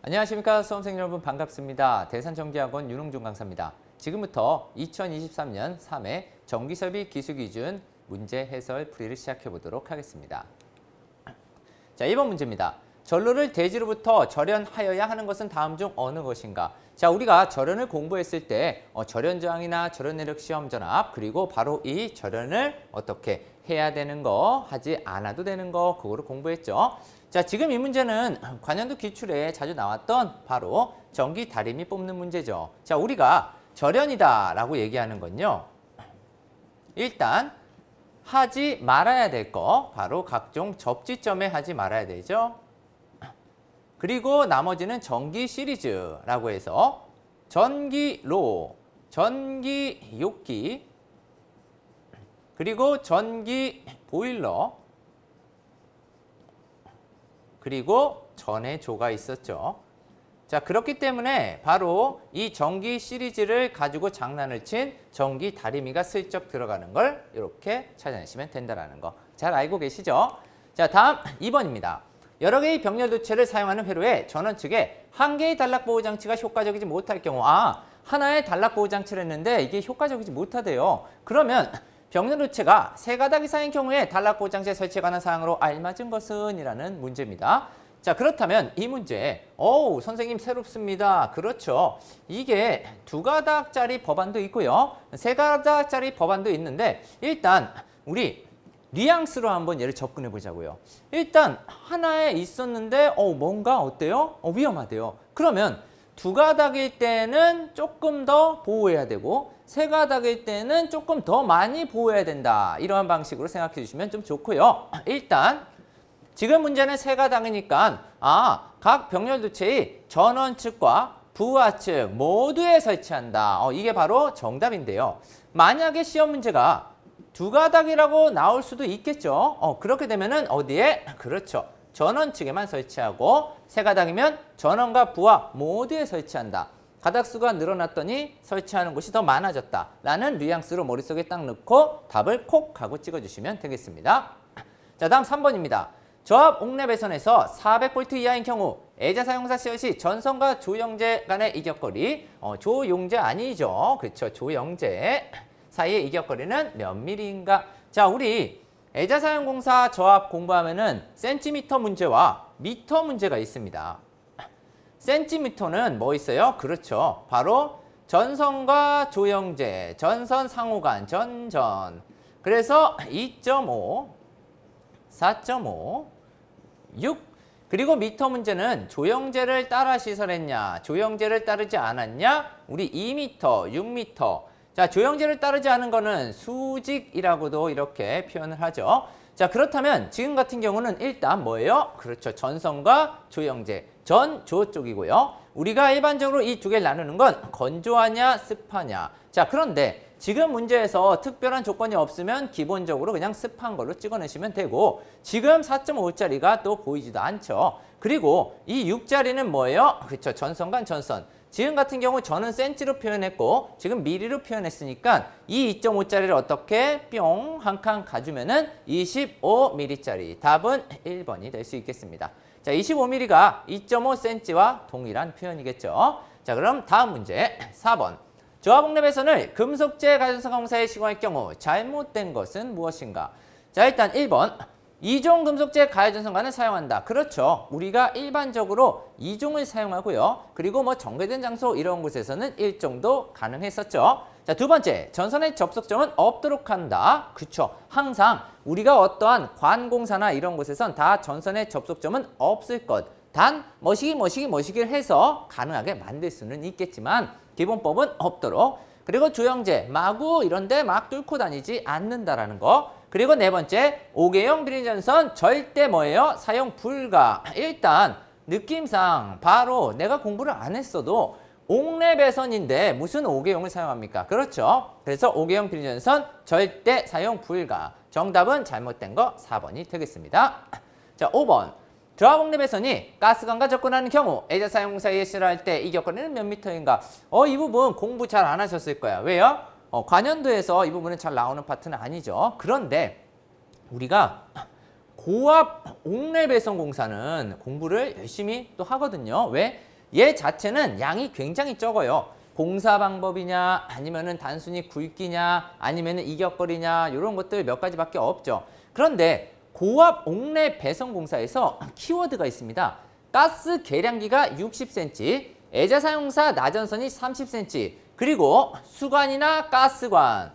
안녕하십니까 수험생 여러분 반갑습니다. 대산전기학원 윤홍준 강사입니다. 지금부터 2023년 3회 전기설비 기술기준 문제 해설 풀이를 시작해 보도록 하겠습니다. 자, 1번 문제입니다. 전로를 대지로부터 절연하여야 하는 것은 다음 중 어느 것인가? 자, 우리가 절연을 공부했을 때 절연저항이나 절연내력 시험전압 그리고 바로 이 절연을 어떻게 해야 되는 거, 하지 않아도 되는 거 그거를 공부했죠. 자, 지금 이 문제는 관연도 기출에 자주 나왔던 바로 전기 다리미 뽑는 문제죠. 자, 우리가 절연이다라고 얘기하는 건요. 일단 하지 말아야 될 거 바로 각종 접지점에 하지 말아야 되죠. 그리고 나머지는 전기 시리즈라고 해서 전기로, 전기욕기, 그리고 전기 보일러, 그리고 전해조가 있었죠. 자, 그렇기 때문에 바로 이 전기 시리즈를 가지고 장난을 친 전기 다리미가 슬쩍 들어가는 걸 이렇게 찾아내시면 된다는 거 잘 알고 계시죠? 자, 다음 2번입니다. 여러 개의 병렬 도체를 사용하는 회로에 전원 측에 한 개의 단락 보호 장치가 효과적이지 못할 경우 하나의 단락 보호 장치를 했는데 이게 효과적이지 못하대요. 그러면 병렬 도체가 세 가닥 이상인 경우에 단락 보호 장치에 설치에 관한 사항으로 알맞은 것은? 이라는 문제입니다. 자, 그렇다면 이 문제 선생님 새롭습니다. 그렇죠. 이게 두 가닥짜리 법안도 있고요. 세 가닥짜리 법안도 있는데 일단 우리 뉘앙스로 한번 얘를 접근해 보자고요. 일단 하나에 있었는데 뭔가 어때요? 위험하대요. 그러면 두 가닥일 때는 조금 더 보호해야 되고 세 가닥일 때는 조금 더 많이 보호해야 된다. 이러한 방식으로 생각해 주시면 좀 좋고요. 일단 지금 문제는 세 가닥이니까 각 병렬 도체의 전원 측과 부하 측 모두에 설치한다. 이게 바로 정답인데요. 만약에 시험 문제가 두 가닥이라고 나올 수도 있겠죠. 그렇게 되면은 어디에? 그렇죠. 전원 측에만 설치하고 세 가닥이면 전원과 부하 모두에 설치한다. 가닥수가 늘어났더니 설치하는 곳이 더 많아졌다. 라는 뉘앙스로 머릿속에 딱 넣고 답을 콕 하고 찍어주시면 되겠습니다. 자, 다음 3번입니다. 저압 옥내 배선에서 400V 이하인 경우 애자 사용사 시열 시 전선과 조영제 간의 이격거리 조용제 아니죠. 그렇죠. 조영제 사이의 이격거리는 몇 미리인가? 자, 우리 애자사용공사 저압 공부하면은 센티미터 문제와 미터 문제가 있습니다. 센티미터는 뭐 있어요? 그렇죠. 바로 전선과 조영제, 전선 상호간, 전전. 그래서 2.5, 4.5, 6. 그리고 미터 문제는 조영제를 따라 시설했냐, 조영제를 따르지 않았냐, 우리 2m, 6m. 자, 조영제를 따르지 않은 거는 수직이라고도 이렇게 표현을 하죠. 자, 그렇다면 지금 같은 경우는 일단 뭐예요? 그렇죠. 전선과 조영제, 전조 쪽이고요. 우리가 일반적으로 이 두 개를 나누는 건 건조하냐, 습하냐. 자, 그런데 지금 문제에서 특별한 조건이 없으면 기본적으로 그냥 습한 걸로 찍어내시면 되고 지금 4.5짜리가 또 보이지도 않죠. 그리고 이 6짜리는 뭐예요? 그렇죠. 전선간 전선. 지금 같은 경우 저는 센치로 표현했고 지금 미리로 표현했으니까 이 2.5짜리를 어떻게 뿅 한 칸 가주면은 25mm짜리 답은 1번이 될 수 있겠습니다. 자, 25mm가 2.5cm와 동일한 표현이겠죠. 자, 그럼 다음 문제 4번. 저압 옥내 배선을 금속재 가전선 공사에 시공할 경우 잘못된 것은 무엇인가? 자, 일단 1번. 2종 금속재 가해전선관을 사용한다. 그렇죠. 우리가 일반적으로 2종을 사용하고요. 그리고 뭐 정제된 장소 이런 곳에서는 1종도 가능했었죠. 자, 두 번째, 전선의 접속점은 없도록 한다. 그렇죠. 항상 우리가 어떠한 관공사나 이런 곳에선 다 전선의 접속점은 없을 것. 단 머시기를 해서 가능하게 만들 수는 있겠지만 기본법은 없도록. 그리고 조영제, 마구 이런 데 막 뚫고 다니지 않는다라는 거. 그리고 네 번째, 5개형 비닐전선 절대 뭐예요? 사용 불가. 일단 느낌상 바로 내가 공부를 안 했어도 옥내 배선인데 무슨 5개형을 사용합니까? 그렇죠. 그래서 5개형 비닐전선 절대 사용 불가. 정답은 잘못된 거 4번이 되겠습니다. 자, 5번. 저압 옥내 배선이 가스관과 접근하는 경우 애자 사용사에 실할 때 이격거리는 몇 미터인가? 이 부분 공부 잘 안 하셨을 거야. 왜요? 관연도에서 이 부분은 잘 나오는 파트는 아니죠. 그런데 우리가 고압 옥내 배선 공사는 공부를 열심히 또 하거든요. 왜? 얘 자체는 양이 굉장히 적어요. 공사 방법이냐 아니면은 단순히 굵기냐 아니면은 이격거리냐 이런 것들 몇 가지밖에 없죠. 그런데 고압 옥내 배선 공사에서 키워드가 있습니다. 가스 계량기가 60cm, 애자 사용사 나전선이 30cm, 그리고 수관이나 가스관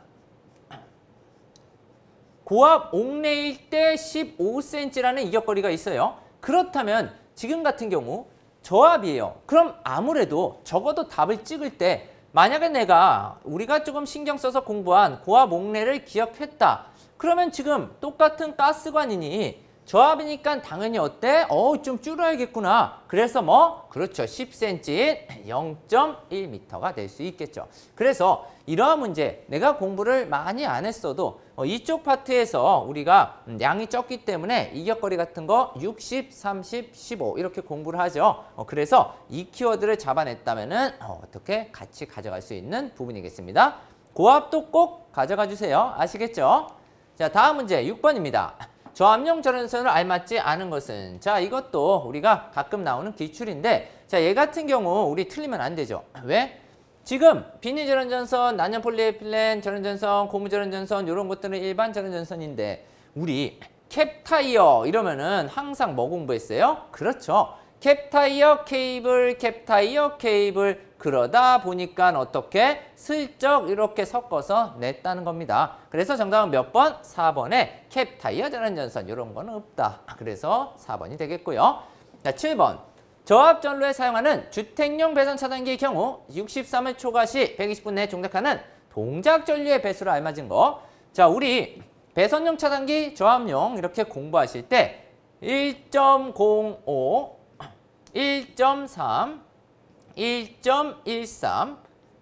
고압 옥내일 때 15cm라는 이격거리가 있어요. 그렇다면 지금 같은 경우 저압이에요. 그럼 아무래도 적어도 답을 찍을 때 만약에 우리가 조금 신경 써서 공부한 고압 옥내를 기억했다. 그러면 지금 똑같은 가스관이니 저압이니까 당연히 어때? 좀 줄여야겠구나. 그래서 그렇죠. 10cm인 0.1m가 될 수 있겠죠. 그래서 이러한 문제, 내가 공부를 많이 안 했어도 이쪽 파트에서 우리가 양이 적기 때문에 이격거리 같은 거 60, 30, 15 이렇게 공부를 하죠. 그래서 이 키워드를 잡아냈다면은 어떻게 같이 가져갈 수 있는 부분이겠습니다. 고압도 꼭 가져가 주세요. 아시겠죠? 자, 다음 문제 6번입니다. 저압용 전원선을 알맞지 않은 것은? 자, 이것도 우리가 가끔 나오는 기출인데, 자, 얘 같은 경우 우리 틀리면 안 되죠. 왜? 지금 비닐 전원전선, 난연 폴리에틸렌 전원전선, 고무 전원전선 이런 것들은 일반 전원전선인데 우리 캡타이어 이러면은 항상 뭐 공부했어요? 그렇죠. 캡타이어 케이블, 캡타이어 케이블. 그러다 보니까 어떻게 슬쩍 이렇게 섞어서 냈다는 겁니다. 그래서 정답은 몇 번? 4번에 캡타이어 전원전선 이런 거는 없다. 그래서 4번이 되겠고요. 자, 7번. 저압 전로에 사용하는 주택용 배선 차단기의 경우 63을 초과 시 120분 내에 종작하는 동작 전류의 배수를 알맞은 거. 자, 우리 배선용 차단기 저압용 이렇게 공부하실 때 1.05, 1.3, 1.13,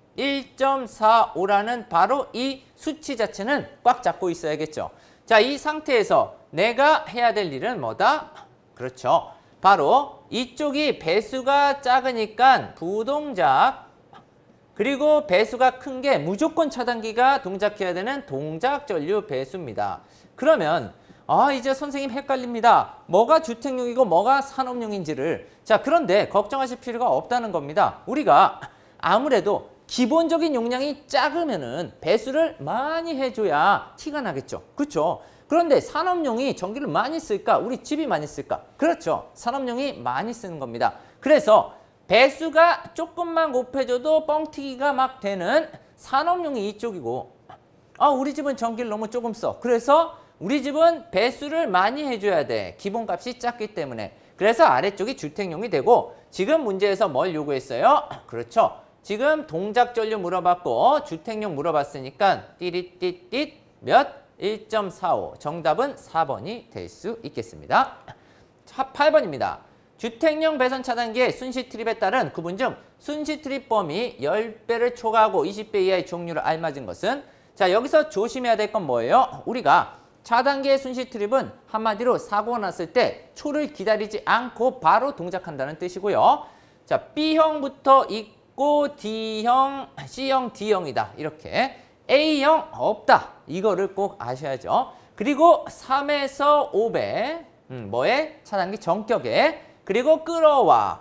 1.45라는 바로 이 수치 자체는 꽉 잡고 있어야겠죠. 자, 이 상태에서 내가 해야 될 일은 뭐다? 그렇죠. 바로 이쪽이 배수가 작으니까 부동작, 그리고 배수가 큰 게 무조건 차단기가 동작해야 되는 동작 전류 배수입니다. 그러면 이제 선생님 헷갈립니다. 뭐가 주택용이고 뭐가 산업용인지를. 자, 그런데 걱정하실 필요가 없다는 겁니다. 우리가 아무래도 기본적인 용량이 작으면은 배수를 많이 해줘야 티가 나겠죠. 그렇죠? 그런데 산업용이 전기를 많이 쓸까? 우리 집이 많이 쓸까? 그렇죠. 산업용이 많이 쓰는 겁니다. 그래서 배수가 조금만 곱해줘도 뻥튀기가 막 되는 산업용이 이쪽이고, 우리 집은 전기를 너무 조금 써. 그래서 우리 집은 배수를 많이 해줘야 돼. 기본값이 작기 때문에. 그래서 아래쪽이 주택용이 되고, 지금 문제에서 뭘 요구했어요? 그렇죠. 지금 동작 전류 물어봤고 주택용 물어봤으니까 띠릿띠릿 몇? 1.45. 정답은 4번이 될 수 있겠습니다. 8번입니다. 주택용 배선 차단기의 순시 트립에 따른 구분 중 순시 트립 범위 10배를 초과하고 20배 이하의 종류를 알맞은 것은? 자, 여기서 조심해야 될 건 뭐예요? 우리가 차단기의 순시 트립은 한마디로 사고가 났을 때 초를 기다리지 않고 바로 동작한다는 뜻이고요. 자, B형부터 있고 D형, C형, D형이다. 이렇게. A형 없다. 이거를 꼭 아셔야죠. 그리고 3에서 5배, 뭐에? 차단기 전격에. 그리고 끌어와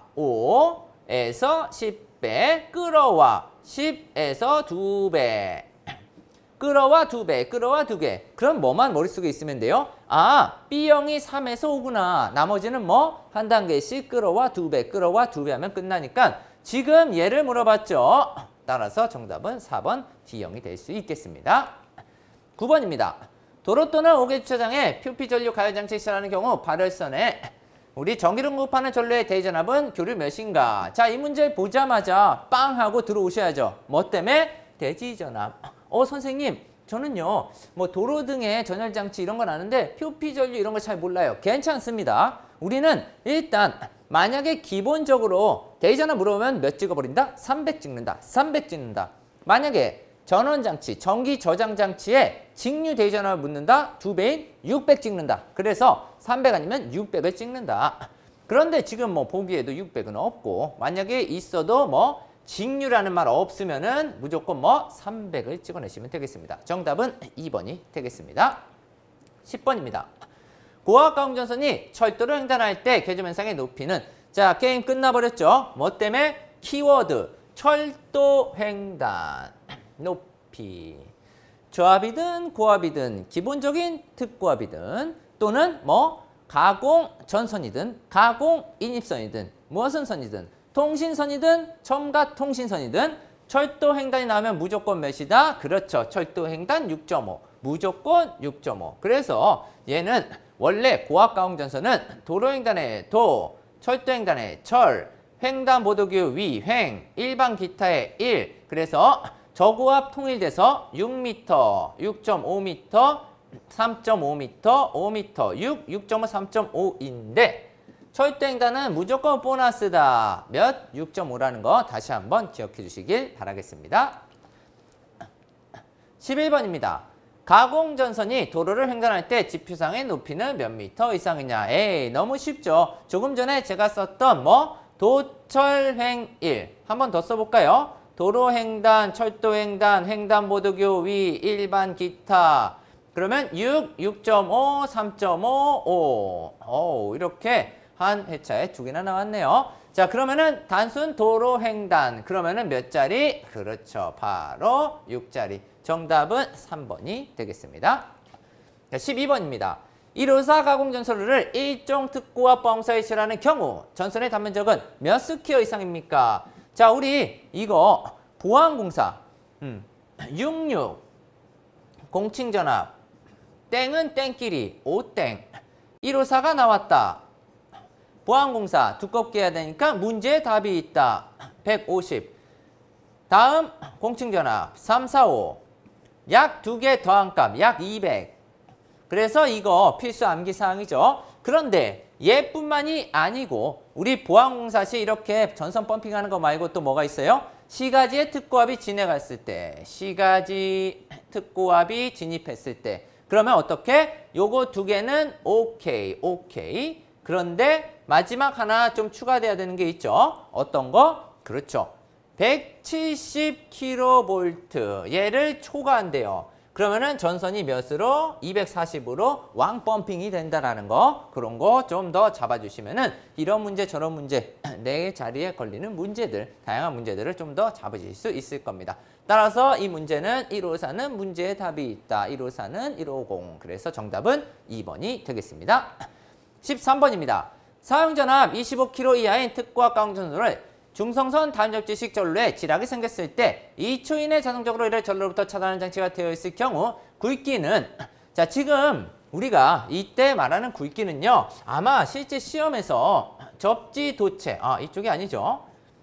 5에서 10배, 끌어와 10에서 2배. 끌어와 2배, 끌어와 2개. 그럼 뭐만 머릿속에 있으면 돼요? B형이 3에서 5구나. 나머지는 뭐? 한 단계씩 끌어와 2배, 끌어와 2배 하면 끝나니까 지금 얘를 물어봤죠. 따라서 정답은 4번 D형이 될 수 있겠습니다. 9번입니다. 도로 또는 5개 주차장에 표피 전류 가열 장치 시설하는 경우 발열선에 우리 전기를 공급하는 전류의 대전압은 교류 몇인가? 자, 이 문제를 보자마자 빵 하고 들어오셔야죠. 뭐 때문에? 대지전압. 선생님, 저는요, 뭐 도로 등의 전열 장치 이런 건 아는데 표피 전류 이런 거 잘 몰라요. 괜찮습니다. 우리는 일단 만약에 기본적으로 대전압 물어보면 몇 찍어버린다? 300 찍는다. 300 찍는다. 만약에 전원장치, 전기 저장장치에 직류 대전압을 묻는다? 2배인 600 찍는다. 그래서 300 아니면 600을 찍는다. 그런데 지금 뭐 보기에도 600은 없고 만약에 있어도 뭐 직류라는 말 없으면은 무조건 뭐 300을 찍어내시면 되겠습니다. 정답은 2번이 되겠습니다. 10번입니다. 고압 가공전선이 철도를 횡단할 때 개조면상의 높이는? 자, 게임 끝나버렸죠. 뭐 때문에? 키워드 철도 횡단 높이. 조합이든 고합이든 기본적인 특고합이든 또는 뭐 가공 전선이든 가공 인입선이든 무엇은 선이든 통신선이든 첨가 통신선이든 철도 횡단이 나오면 무조건 몇이다? 그렇죠. 철도 횡단 6.5. 무조건 6.5. 그래서 얘는 원래 고압 가공 전선은 도로 횡단의 도, 철도 횡단의 철, 횡단 보도교 위, 횡, 일반 기타의 1. 그래서 저고압 통일돼서 6m, 6.5m, 3.5m, 5m, 6, 6.5, 3.5인데 철도 횡단은 무조건 보너스다. 몇? 6.5라는 거 다시 한번 기억해 주시길 바라겠습니다. 11번입니다. 가공전선이 도로를 횡단할 때 지표상의 높이는 몇 미터 이상이냐? 에이, 너무 쉽죠. 조금 전에 제가 썼던 뭐 도철횡일 한 번 더 써볼까요? 도로횡단, 철도횡단, 횡단보도교 위, 일반 기타. 그러면 6, 6.5, 3.5, 5. 이렇게 한 회차에 두 개나 나왔네요. 자, 그러면은 단순 도로횡단. 그러면은 몇 자리? 그렇죠. 바로 6자리. 정답은 3번이 되겠습니다. 12번입니다. 154 가공전선로를 일종 특고압 보험사에 실하는 경우 전선의 단면적은 몇 스퀘어 이상입니까? 자, 우리 이거 보안공사 66 공칭전압 땡은 땡끼리 5땡 154가 나왔다. 보안공사 두껍게 해야 되니까 문제에 답이 있다. 150. 다음 공칭전압 345 약 2개 더한 값 약 200. 그래서 이거 필수 암기사항이죠. 그런데 얘뿐만이 아니고 우리 보안공사 시 이렇게 전선 펌핑하는 거 말고 또 뭐가 있어요? 시가지의 특고압이 진행했을 때, 시가지 특고압이 진입했을 때 그러면 어떻게? 요거 두 개는 오케이, 오케이. 그런데 마지막 하나 좀 추가돼야 되는 게 있죠. 어떤 거? 그렇죠. 170kV 얘를 초과한대요. 그러면은 전선이 몇으로? 240으로 왕 펌핑이 된다라는 거. 그런 거 좀 더 잡아주시면은 이런 문제 저런 문제 내 자리에 걸리는 문제들 다양한 문제들을 좀 더 잡으실 수 있을 겁니다. 따라서 이 문제는 154는 문제에 답이 있다. 154는 150. 그래서 정답은 2번이 되겠습니다. 13번입니다. 사용전압 25kV 이하인 특고압 가공전선을 중성선 단접지식 전로에 지락이 생겼을 때 2초 이내 자동적으로 이를 전로로부터 차단하는 장치가 되어 있을 경우 굵기는 자, 지금 우리가 이때 말하는 굵기는요. 아마 실제 시험에서 접지도체 이쪽이 아니죠.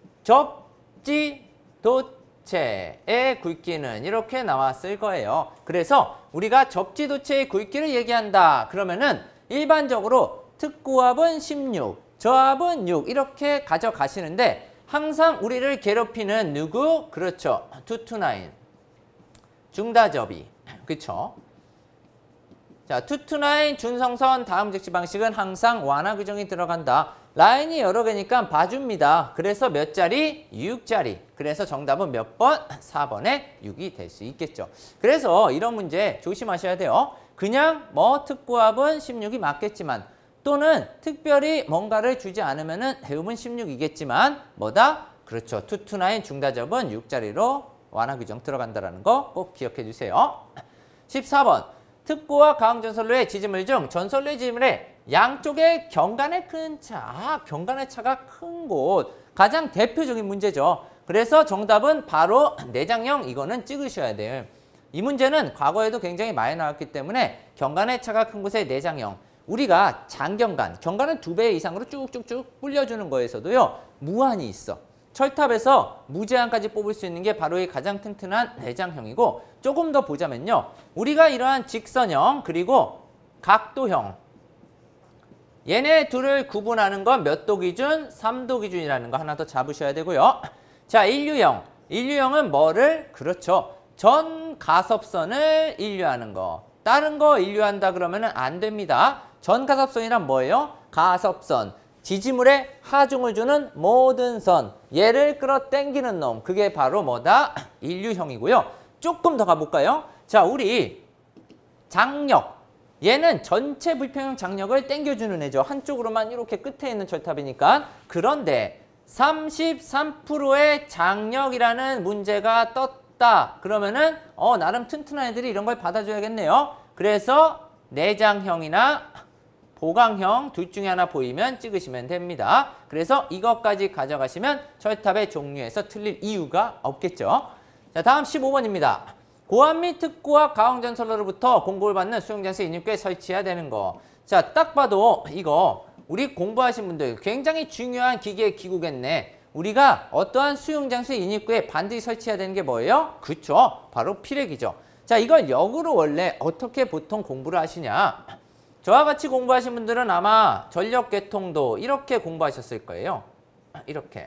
접지도체의 굵기는 이렇게 나왔을 거예요. 그래서 우리가 접지도체의 굵기를 얘기한다. 그러면은 일반적으로 특고압은 16, 저압은 6 이렇게 가져가시는데 항상 우리를 괴롭히는 누구? 그렇죠. 229 중다접이. 그렇죠. 자, 229 준성선 다음 적시 방식은 항상 완화 규정이 들어간다. 라인이 여러 개니까 봐줍니다. 그래서 몇 자리? 6자리. 그래서 정답은 몇 번? 4번에 6이 될 수 있겠죠. 그래서 이런 문제 조심하셔야 돼요. 그냥 뭐 특고압은 16이 맞겠지만 또는 특별히 뭔가를 주지 않으면은 대부분 16이겠지만 뭐다? 그렇죠. 229 중다접은 6자리로 완화 규정 들어간다는 거 꼭 기억해 주세요. 14번. 특고압 가공전선로의 지지물 중 전선로의 지지물의 양쪽에 경관의 큰 차. 경관의 차가 큰 곳. 가장 대표적인 문제죠. 그래서 정답은 바로 내장형 이거는 찍으셔야 돼요. 이 문제는 과거에도 굉장히 많이 나왔기 때문에 경관의 차가 큰 곳의 내장형. 우리가 장경관, 경관은 2배 이상으로 쭉쭉쭉 불려주는 거에서도요. 무한이 있어. 철탑에서 무제한까지 뽑을 수 있는 게 바로 이 가장 튼튼한 내장형이고 조금 더 보자면요. 우리가 이러한 직선형 그리고 각도형 얘네 둘을 구분하는 건 몇 도 기준? 3도 기준이라는 거 하나 더 잡으셔야 되고요. 자, 인류형. 인류형은 뭐를? 그렇죠. 전 가섭선을 인류하는 거. 다른 거 인류한다 그러면 안 됩니다. 전가섭선이란 뭐예요? 가섭선. 지지물에 하중을 주는 모든 선. 얘를 끌어당기는 놈. 그게 바로 뭐다? 인류형이고요. 조금 더 가볼까요? 자, 우리 장력. 얘는 전체 불평형 장력을 당겨주는 애죠. 한쪽으로만 이렇게 끝에 있는 절탑이니까. 그런데 33%의 장력이라는 문제가 떴다. 그러면은 나름 튼튼한 애들이 이런 걸 받아줘야겠네요. 그래서 내장형이나 보강형 둘 중에 하나 보이면 찍으시면 됩니다. 그래서 이것까지 가져가시면 절탑의 종류에서 틀릴 이유가 없겠죠. 자, 다음 15번입니다. 고압 및 특고압 가공전선로로부터 공급을 받는 수용장소 인입구에 설치해야 되는 거. 자, 딱 봐도 이거 우리 공부하신 분들 굉장히 중요한 기계 기구겠네. 우리가 어떠한 수용장소 인입구에 반드시 설치해야 되는 게 뭐예요? 그렇죠. 바로 피렉이죠. 자, 이걸 역으로 원래 어떻게 보통 공부를 하시냐. 저와 같이 공부하신 분들은 아마 전력계통도 이렇게 공부하셨을 거예요. 이렇게.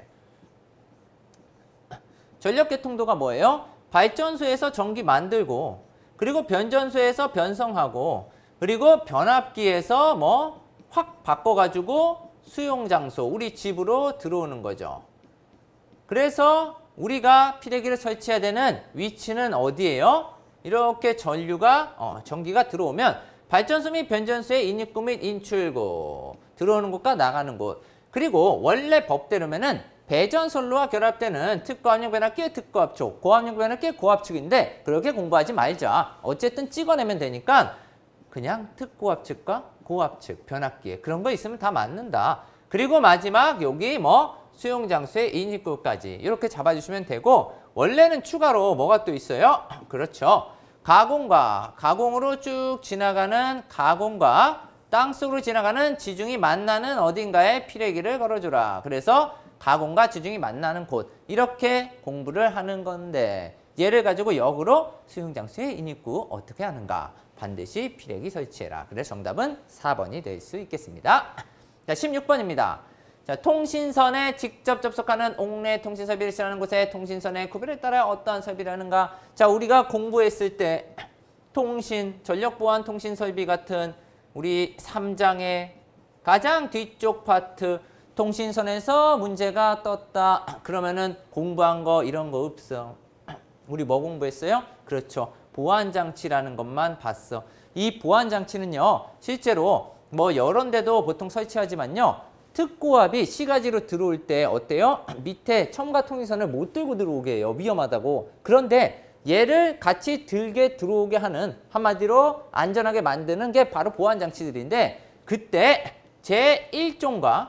전력계통도가 뭐예요? 발전소에서 전기 만들고, 그리고 변전소에서 변성하고, 그리고 변압기에서 뭐 확 바꿔가지고 수용장소, 우리 집으로 들어오는 거죠. 그래서 우리가 피레기를 설치해야 되는 위치는 어디예요? 이렇게 전기가 들어오면 발전소 및 변전소의 인입구 및 인출구, 들어오는 곳과 나가는 곳. 그리고 원래 법대로면은 배전선로와 결합되는 특고압력 변압기의 특고압축, 고압력 변압기의 고압축인데 그렇게 공부하지 말자. 어쨌든 찍어내면 되니까 그냥 특고압축과 고압축, 변압기에 그런 거 있으면 다 맞는다. 그리고 마지막 여기 뭐 수용장소의 인입구까지 이렇게 잡아주시면 되고, 원래는 추가로 뭐가 또 있어요? 그렇죠. 가공으로 쭉 지나가는 가공과 땅속으로 지나가는 지중이 만나는 어딘가에 피레기를 걸어주라. 그래서 가공과 지중이 만나는 곳, 이렇게 공부를 하는 건데 얘를 가지고 역으로 수용장소의 인입구 어떻게 하는가? 반드시 피레기 설치해라. 그래서 정답은 4번이 될 수 있겠습니다. 자, 16번입니다. 자, 통신선에 직접 접속하는 옥내 통신 설비를 실현하는 곳에 통신선의 구별에 따라 어떠한 설비를 하는가? 자, 우리가 공부했을 때 통신, 전력보안 통신 설비 같은 우리 3장의 가장 뒤쪽 파트, 통신선에서 문제가 떴다. 그러면은 공부한 거 이런 거 없어. 우리 뭐 공부했어요? 그렇죠. 보안장치라는 것만 봤어. 이 보안장치는요, 실제로 뭐 여러 데도 보통 설치하지만요, 특고압이 시가지로 들어올 때 어때요? 밑에 첨가 통신선을 못 들고 들어오게 해요. 위험하다고. 그런데 얘를 같이 들게 들어오게 하는, 한마디로 안전하게 만드는 게 바로 보안장치들인데, 그때 제1종과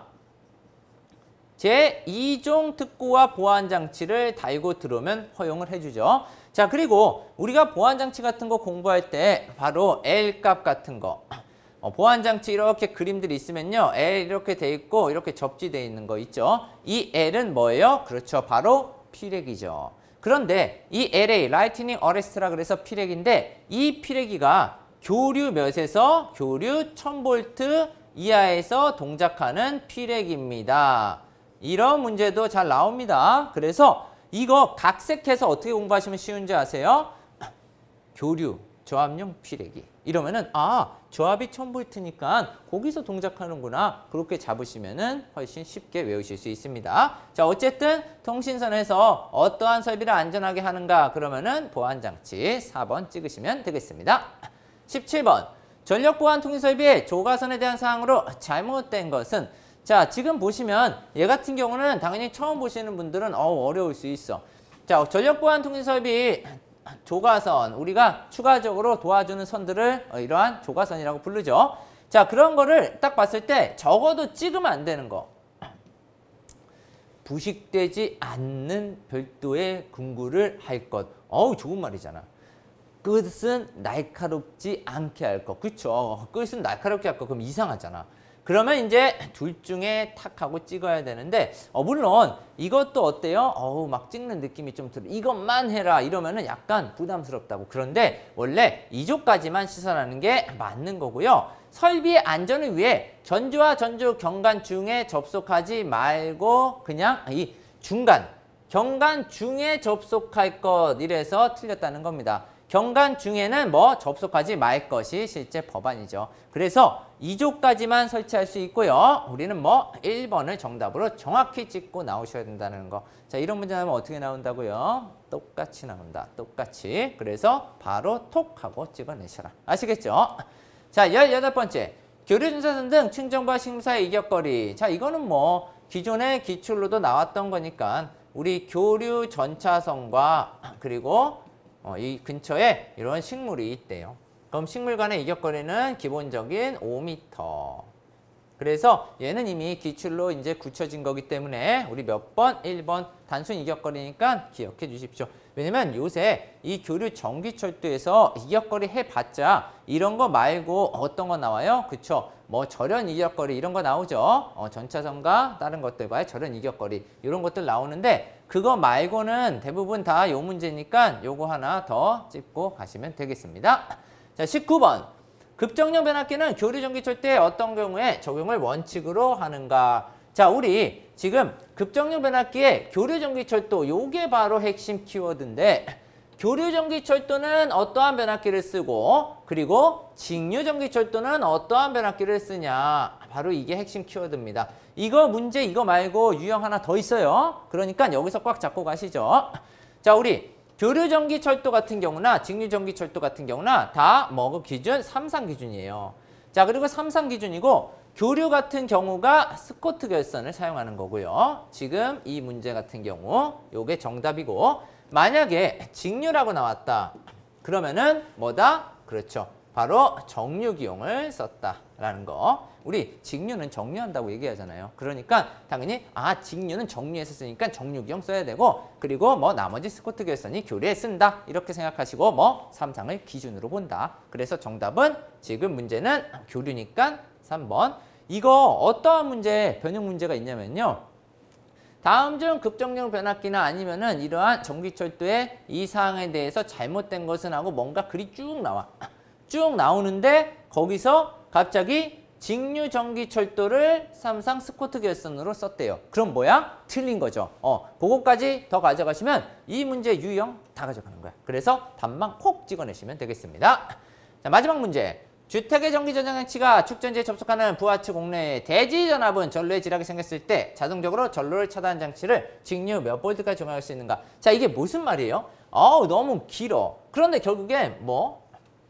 제2종 특고압 보안장치를 달고 들어오면 허용을 해주죠. 자, 그리고 우리가 보안장치 같은 거 공부할 때 바로 L값 같은 거, 보안장치 이렇게 그림들이 있으면요, L 이렇게 돼 있고 이렇게 접지돼 있는 거 있죠. 이 L은 뭐예요? 그렇죠. 바로 피렉이죠. 그런데 이 LA, 라이트닝 어레스트라 그래서 피렉인데, 이 피렉이가 교류 몇에서 교류 1000V 이하에서 동작하는 피렉입니다. 이런 문제도 잘 나옵니다. 그래서 이거 각색해서 어떻게 공부하시면 쉬운지 아세요? 교류, 저압용 피레기. 이러면은 저압이 1000V니까 거기서 동작하는구나. 그렇게 잡으시면은 훨씬 쉽게 외우실 수 있습니다. 자, 어쨌든 통신선에서 어떠한 설비를 안전하게 하는가? 그러면은 보안장치 4번 찍으시면 되겠습니다. 17번. 전력보안 통신설비의 조가선에 대한 사항으로 잘못된 것은, 자, 지금 보시면 얘 같은 경우는 당연히 처음 보시는 분들은 어려울 수 있어. 자, 전력보안 통신설비 조가선, 우리가 추가적으로 도와주는 선들을 이러한 조가선이라고 부르죠. 자, 그런 거를 딱 봤을 때 적어도 찍으면 안 되는 거. 부식되지 않는 별도의 금구를 할 것. 좋은 말이잖아. 끝은 날카롭지 않게 할 것. 그쵸? 끝은 날카롭게 할 것. 그럼 이상하잖아. 그러면 이제 둘 중에 탁 하고 찍어야 되는데, 물론 이것도 어때요? 막 찍는 느낌이 좀 들어. 이것만 해라 이러면은 약간 부담스럽다고. 그런데 원래 2조까지만 시선하는 게 맞는 거고요. 설비의 안전을 위해 전주와 전주 경간 중에 접속하지 말고 그냥 이 중간, 경간 중에 접속할 것, 이래서 틀렸다는 겁니다. 경간 중에는 뭐 접속하지 말 것이 실제 법안이죠. 그래서 2조까지만 설치할 수 있고요. 우리는 뭐 1번을 정답으로 정확히 찍고 나오셔야 된다는 거. 자, 이런 문제 나오면 어떻게 나온다고요? 똑같이 나온다. 똑같이. 그래서 바로 톡 하고 찍어내셔라. 아시겠죠? 자, 18번째. 교류 전차선 등 충정과 식무사의 이격거리. 자, 이거는 뭐 기존의 기출로도 나왔던 거니까 우리 교류 전차선과 그리고 이 근처에 이런 식물이 있대요. 그럼 식물 간의 이격거리는 기본적인 5m. 그래서 얘는 이미 기출로 이제 굳혀진 거기 때문에 우리 몇 번? 1번 단순 이격거리니까 기억해 주십시오. 왜냐면 요새 이 교류 전기철도에서 이격거리 해봤자 이런 거 말고 어떤 거 나와요? 그쵸? 뭐 절연 이격거리 이런 거 나오죠. 전차선과 다른 것들과의 절연 이격거리 이런 것들 나오는데 그거 말고는 대부분 다 요 문제니까 요거 하나 더 짚고 가시면 되겠습니다. 자, 19번. 급정령 변압기는 교류 전기철도에 어떤 경우에 적용을 원칙으로 하는가? 자, 우리 지금 급정령 변압기의 교류 전기철도 요게 바로 핵심 키워드인데 교류 전기철도는 어떠한 변압기를 쓰고 그리고 직류 전기철도는 어떠한 변압기를 쓰냐? 바로 이게 핵심 키워드입니다. 이거 문제 이거 말고 유형 하나 더 있어요. 그러니까 여기서 꽉 잡고 가시죠. 자, 우리 교류 전기철도 같은 경우나 직류 전기철도 같은 경우나 다 뭐 기준 3상 기준이에요. 자, 그리고 3상 기준이고 교류 같은 경우가 스코트 결선을 사용하는 거고요. 지금 이 문제 같은 경우 요게 정답이고 만약에 직류라고 나왔다. 그러면은 뭐다? 그렇죠. 바로 정류기용을 썼다라는 거. 우리 직류는 정류한다고 얘기하잖아요. 그러니까 당연히 직류는 정류에서 쓰니까 정류기용 써야 되고 그리고 뭐 나머지 스코트 결선이 교류에 쓴다. 이렇게 생각하시고 뭐 3상을 기준으로 본다. 그래서 정답은 지금 문제는 교류니까 3번. 이거 어떠한 문제, 변형 문제가 있냐면요. 다음 중 급정령 변압기나 아니면은 이러한 전기철도의 이 사항에 대해서 잘못된 것은 하고 뭔가 글이 쭉 나와. 쭉 나오는데 거기서 갑자기 직류 전기철도를 3상 스코트 결선으로 썼대요. 그럼 뭐야? 틀린 거죠. 그거까지 더 가져가시면 이 문제 유형 다 가져가는 거야. 그래서 답만 콕 찍어내시면 되겠습니다. 자, 마지막 문제. 주택의 전기저장장치가 축전지에 접속하는 부하측 옥내에 대지전압은 전로에 지락이 생겼을 때 자동적으로 전로를 차단하는 장치를 직류 몇 볼트까지 조명할 수 있는가? 자, 이게 무슨 말이에요? 너무 길어. 그런데 결국엔 뭐?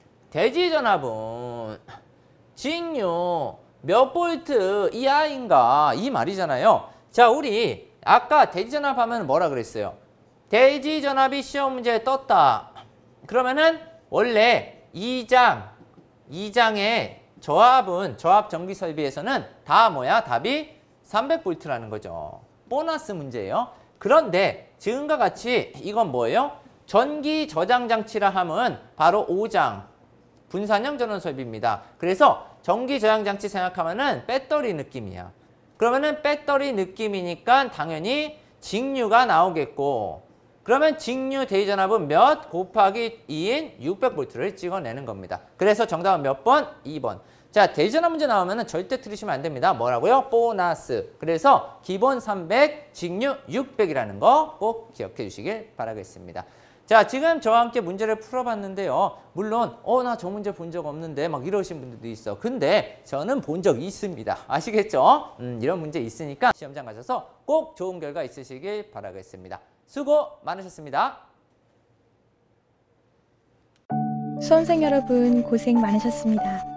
대지전압은 직류 몇 볼트 이하인가? 이 말이잖아요. 자, 우리 아까 대지전압 하면 뭐라 그랬어요? 대지전압이 시험 문제에 떴다. 그러면은 원래 2장의 저압 전기 설비에서는 다 뭐야? 답이 300V라는 거죠. 보너스 문제예요. 그런데 지금과 같이 이건 뭐예요? 전기 저장 장치라 함은 바로 5장 분산형 전원 설비입니다. 그래서 전기 저장 장치 생각하면은 배터리 느낌이야. 그러면은 배터리 느낌이니까 당연히 직류가 나오겠고 그러면 직류 대전압은 몇 곱하기 2인 600V를 찍어내는 겁니다. 그래서 정답은 몇 번? 2번. 자, 대전압 문제 나오면 절대 틀리시면 안 됩니다. 뭐라고요? 보너스. 그래서 기본 300, 직류 600이라는 거 꼭 기억해 주시길 바라겠습니다. 자, 지금 저와 함께 문제를 풀어봤는데요. 물론 나 저 문제 본 적 없는데 막 이러신 분들도 있어. 근데 저는 본 적이 있습니다. 아시겠죠? 이런 문제 있으니까 시험장 가셔서 꼭 좋은 결과 있으시길 바라겠습니다. 수고 많으셨습니다. 수험생 여러분 고생 많으셨습니다.